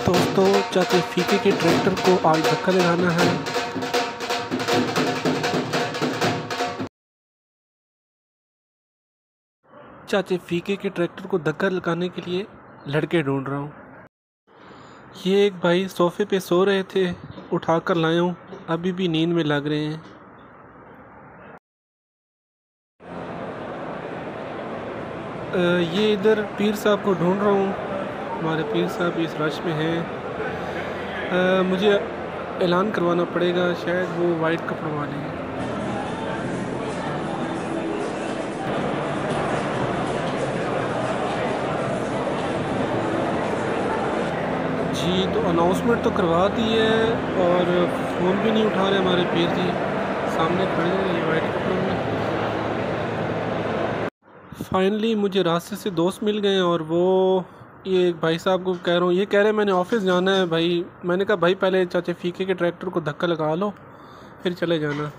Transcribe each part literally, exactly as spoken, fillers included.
दोस्तों, चाचा फीके के ट्रैक्टर को आज धक्का लगाना है। चाचा फीके के ट्रैक्टर को धक्का लगाने के लिए लड़के ढूंढ रहा हूँ। ये एक भाई सोफे पे सो रहे थे, उठा कर लाया हूँ, अभी भी नींद में लग रहे हैं। आ, ये इधर पीर साहब को ढूंढ रहा हूँ। हमारे पीर साहब इस रश में हैं। आ, मुझे ऐलान करवाना पड़ेगा, शायद वो वाइट कपड़ों वाले हैं। जी, तो अनाउंसमेंट तो करवा दी है और फ़ोन भी नहीं उठा रहे हमारे पीर जी। सामने खड़े हैं ये वाइट कपड़ों में। फाइनली मुझे रास्ते से दोस्त मिल गए और वो ये एक भाई साहब को कह रहा हूँ, ये कह रहे हैं मैंने ऑफिस जाना है भाई। मैंने कहा भाई पहले चाचा फीके के ट्रैक्टर को धक्का लगा लो, फिर चले जाना।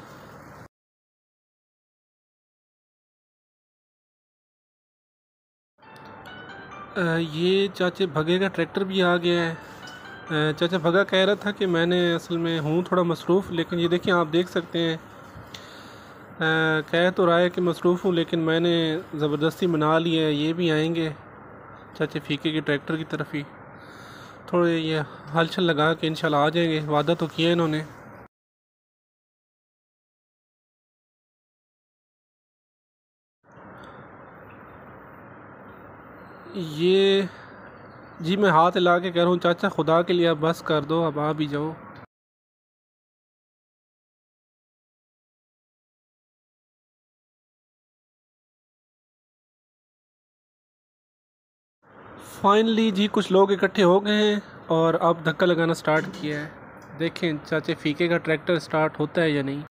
आ, ये चाचा भगे का ट्रैक्टर भी आ गया है। आ, चाचा भगा कह रहा था कि मैंने असल में हूँ थोड़ा मसरूफ़, लेकिन ये देखिए आप देख सकते हैं, आ, कह तो रहा है कि मसरूफ़ हूँ, लेकिन मैंने ज़बरदस्ती मना लिया है। ये भी आएंगे चाचा फीके के ट्रैक्टर की तरफ ही। थोड़े ये हलचल लगा के इंशाल्लाह आ जाएंगे, वादा तो किया इन्होंने। ये जी मैं हाथ हिला के कह रहा हूँ चाचा खुदा के लिए अब बस कर दो, अब आ भी जाओ। फाइनली जी कुछ लोग इकट्ठे हो गए हैं और अब धक्का लगाना स्टार्ट किया है। देखें चाचा फीके का ट्रैक्टर स्टार्ट होता है या नहीं।